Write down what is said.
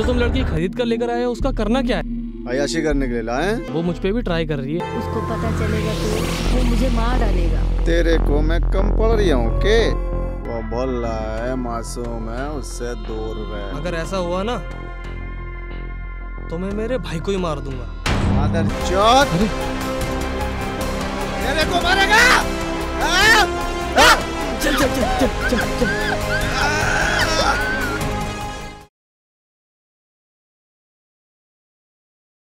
जो तुम लड़की खरीद कर लेकर आए हो उसका करना क्या है? अय्याशी करने के लिए लाए। वो मुझ पे भी ट्राई कर रही है। उसको पता चलेगा तो वो मुझे मार डालेगा। तेरे को मैं कम पड़ रही हूँ के? वो बोल रहा है मासूम है, उससे दूर रह। अगर ऐसा हुआ ना तो मैं मेरे भाई को ही मार दूंगा। मादर चौथ, तेरे को मारेगा।